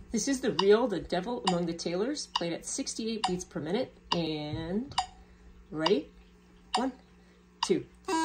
This is the reel, The Devil Among the Tailors, played at 68 beats per minute. And ready? 1, 2.